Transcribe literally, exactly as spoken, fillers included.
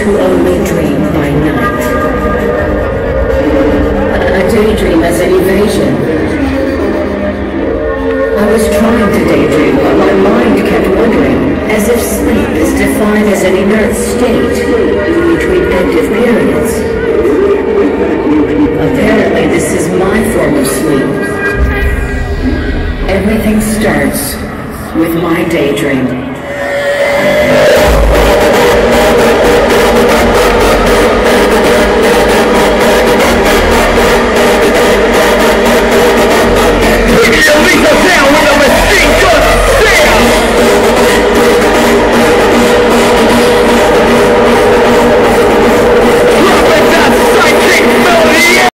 who only dream by night. A daydream as an evasion. I was trying to daydream, but my mind kept wandering, as if sleep is defined as an inert state in between active periods.